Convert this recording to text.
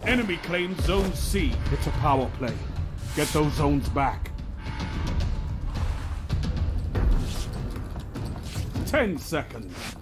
Enemy claims Zone C. It's a power play. Get those zones back. 10 seconds.